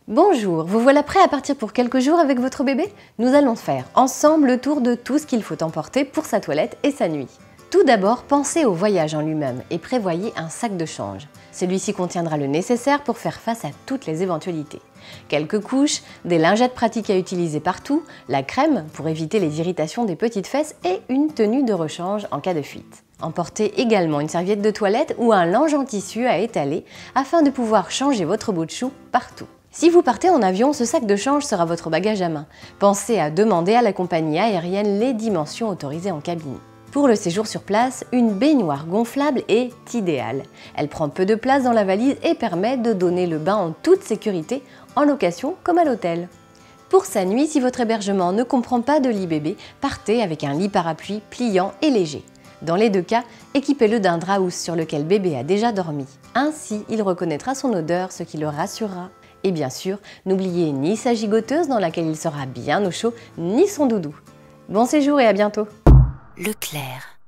Bonjour, vous voilà prêt à partir pour quelques jours avec votre bébé? Nous allons faire ensemble le tour de tout ce qu'il faut emporter pour sa toilette et sa nuit. Tout d'abord, pensez au voyage en lui-même et prévoyez un sac de change. Celui-ci contiendra le nécessaire pour faire face à toutes les éventualités. Quelques couches, des lingettes pratiques à utiliser partout, la crème pour éviter les irritations des petites fesses et une tenue de rechange en cas de fuite. Emportez également une serviette de toilette ou un linge en tissu à étaler afin de pouvoir changer votre bout de chou partout. Si vous partez en avion, ce sac de change sera votre bagage à main. Pensez à demander à la compagnie aérienne les dimensions autorisées en cabine. Pour le séjour sur place, une baignoire gonflable est idéale. Elle prend peu de place dans la valise et permet de donner le bain en toute sécurité, en location comme à l'hôtel. Pour sa nuit, si votre hébergement ne comprend pas de lit bébé, partez avec un lit parapluie pliant et léger. Dans les deux cas, équipez-le d'un drap housse sur lequel bébé a déjà dormi. Ainsi, il reconnaîtra son odeur, ce qui le rassurera. Et bien sûr, n'oubliez ni sa gigoteuse dans laquelle il sera bien au chaud, ni son doudou. Bon séjour et à bientôt! Leclerc.